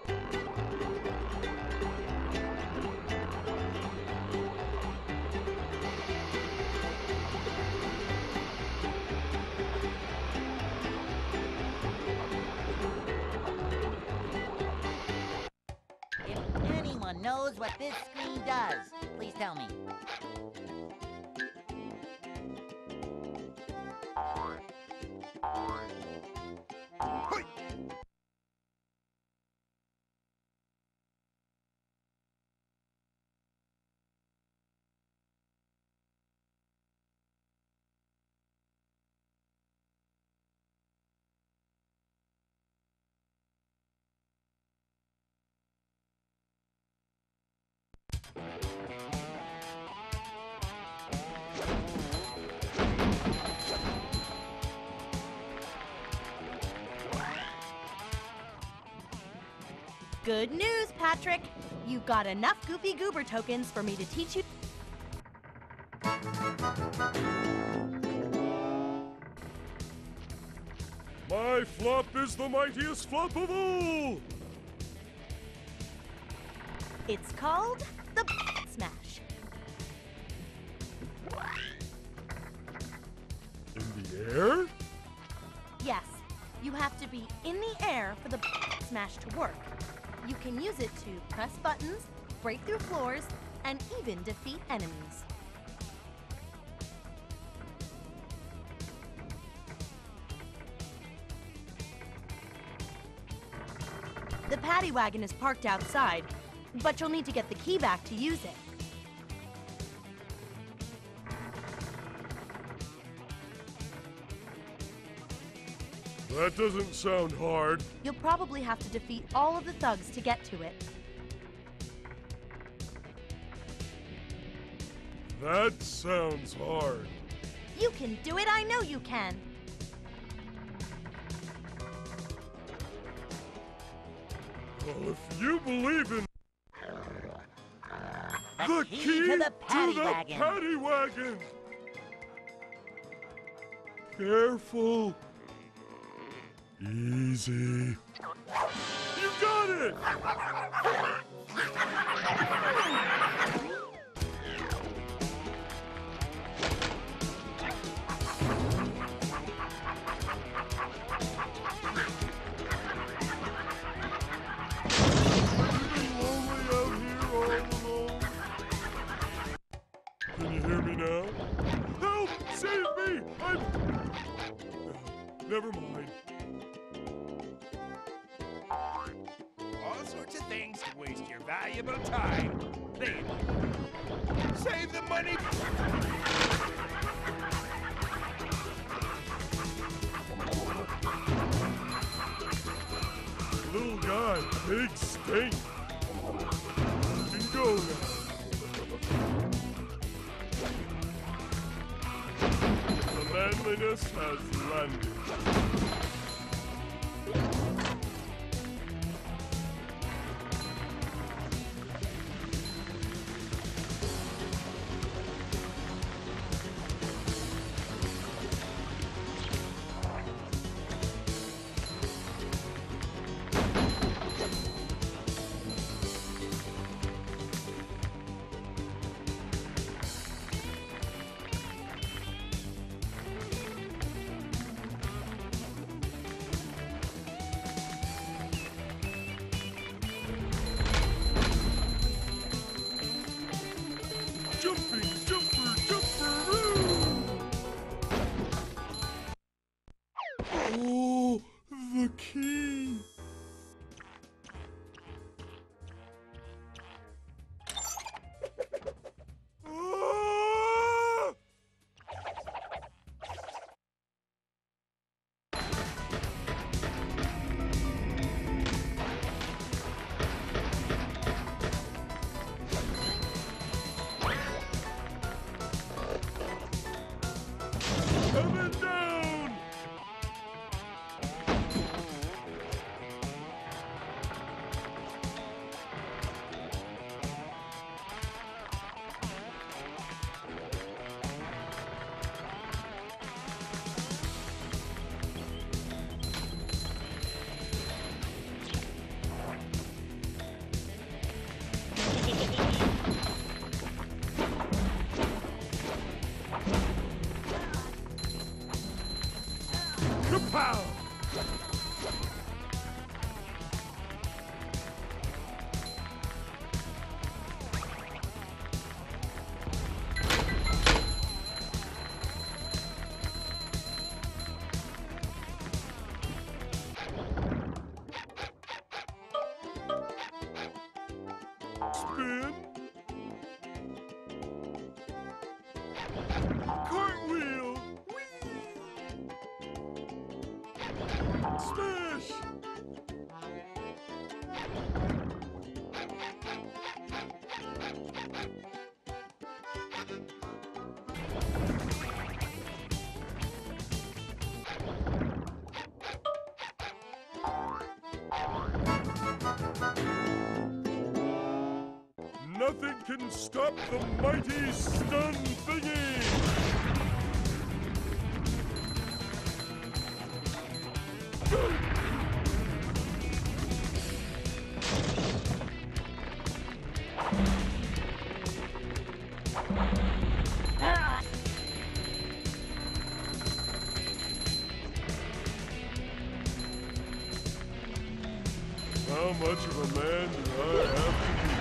If anyone knows what this screen does, please tell me. Good news, Patrick! You've got enough Goofy Goober tokens for me to teach you. My flop is the mightiest flop of all! It's called the Smash. In the air? Yes, you have to be in the air for the Smash to work. You can use it to press buttons, break through floors, and even defeat enemies. The paddy wagon is parked outside, but you'll need to get the key back to use it. That doesn't sound hard. You'll probably have to defeat all of the thugs to get to it. That sounds hard. You can do it, I know you can. Well, if you believe in The key to the paddy to the wagon. paddy wagon. Careful. Easy. You got it! Can you hear me now? Help! Save me! Never mind. All sorts of things to waste your valuable time. There. Save the money. Little guy, big stink. You can go now. The manliness has landed. Jumping, jumper, jumperoo! Oh, the key! Ah! Coming down! Pow! Spin. Cartwheel. Whee! Smash. Nothing can stop the mighty stun thingy! How much of a man do I have to be?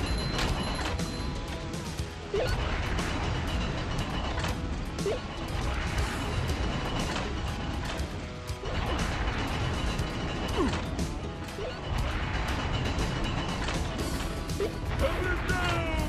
Thunder down!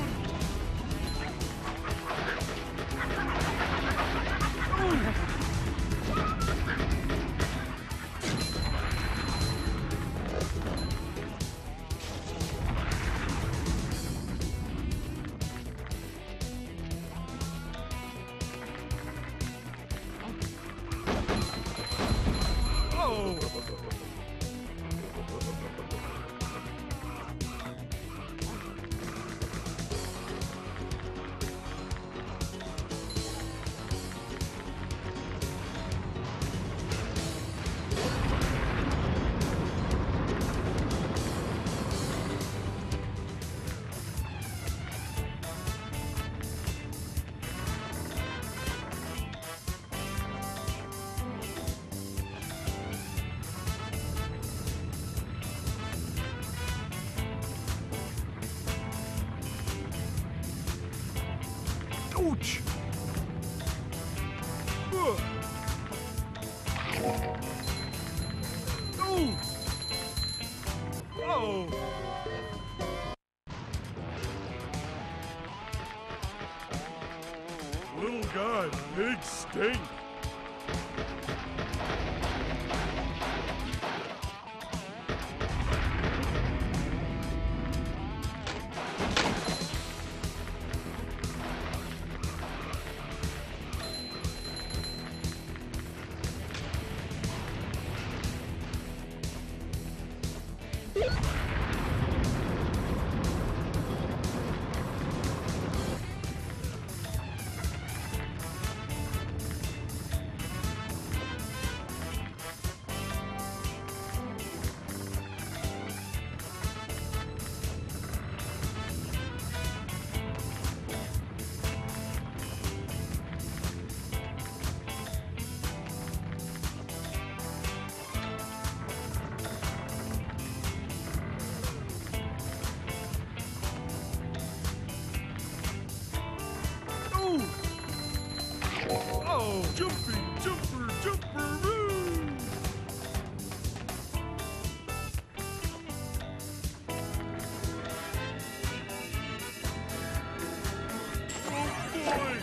Ouch! Oh! Oh! Little guy, big stink. Oh! Jumping jumper jumperoo! Oh boy!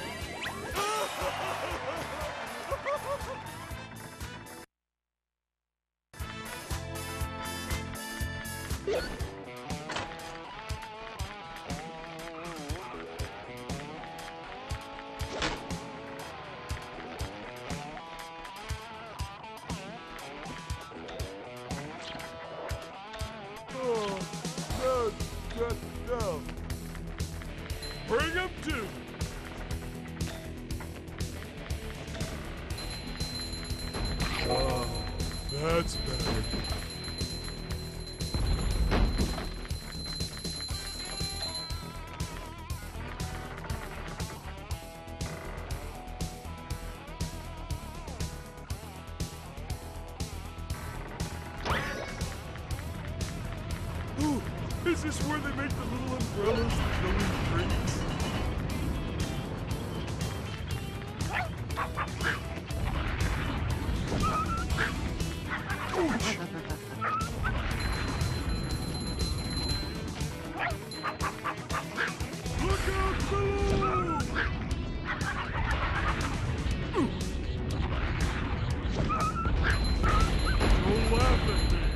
Oh, no. Bring him to. Oh, that's better. Is this where they make the little umbrellas that go in drinks? Look out below! Don't laugh at me.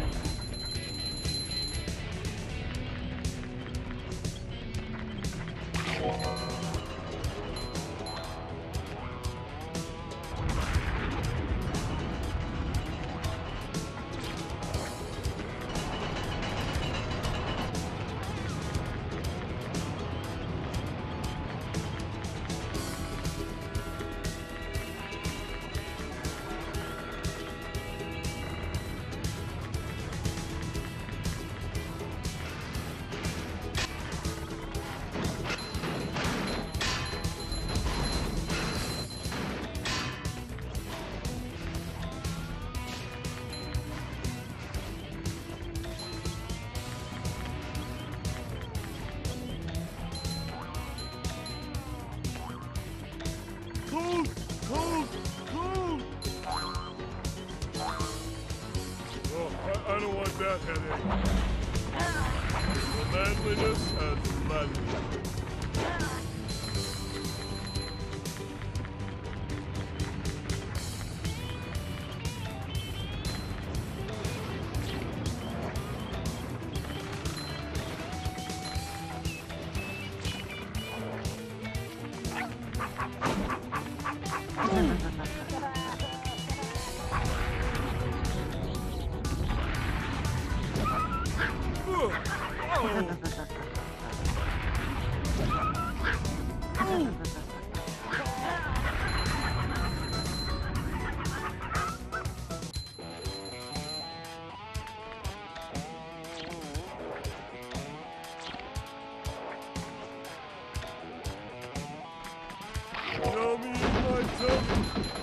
Cold! Cold! Cold! Oh, I don't want that headache. The manliness has landed. Yummy in my tummy.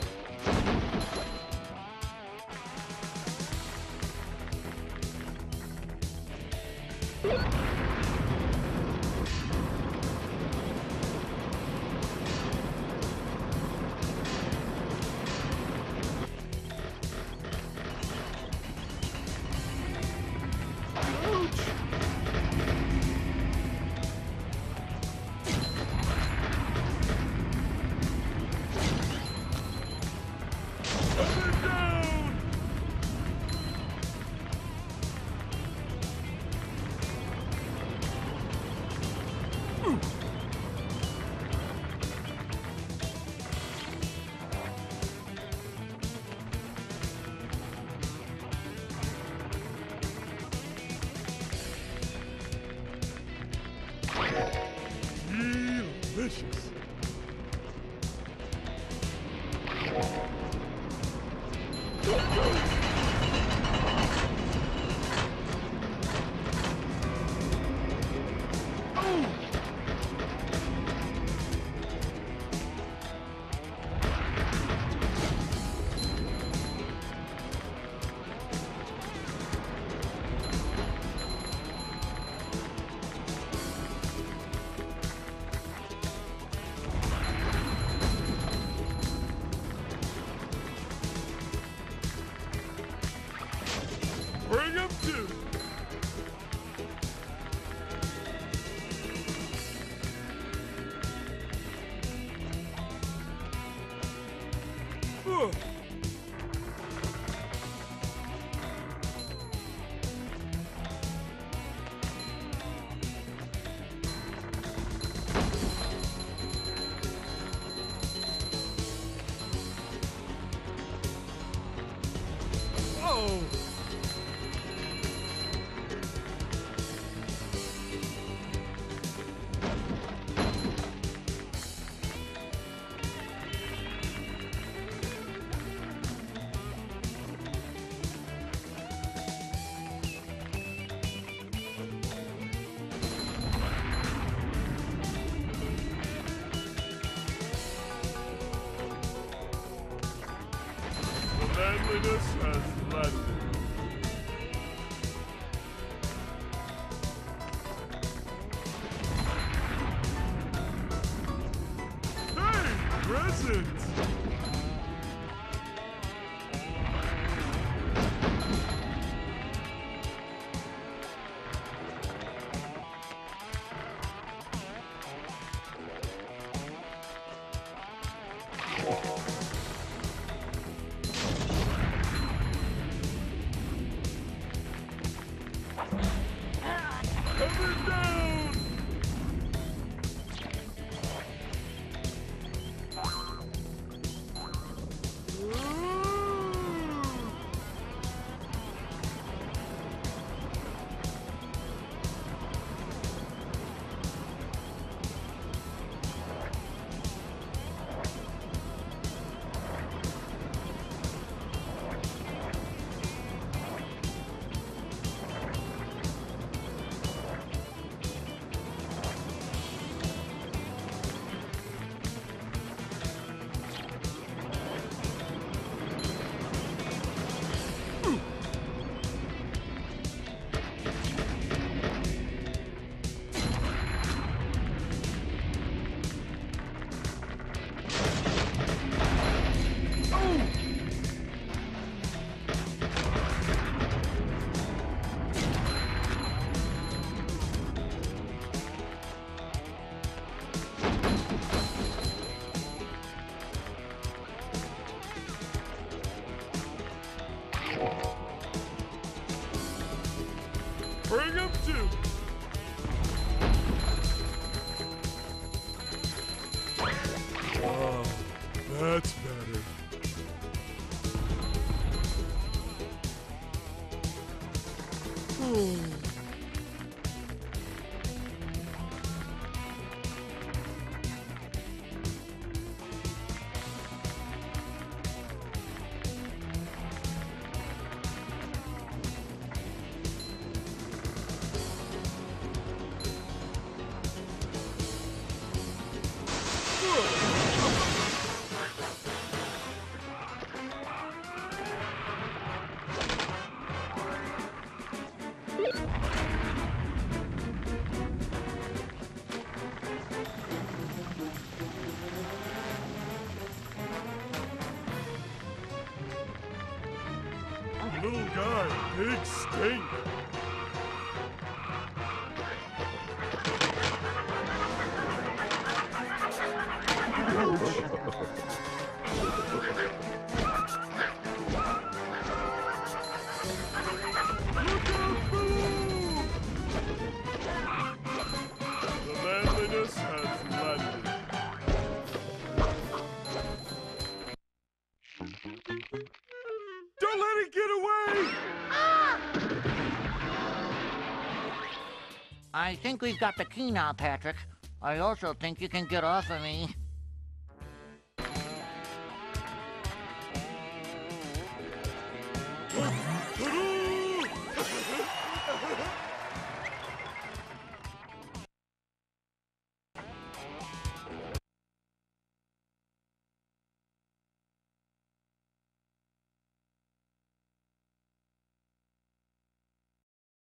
Delicious. Bring him to. Oh. Manliness has landed. Bring him to. Oh, that's better. Little guy, big stink. Look out below! The manliness has landed. Don't let it get away! I think we've got the key now, Patrick. I also think you can get off of me.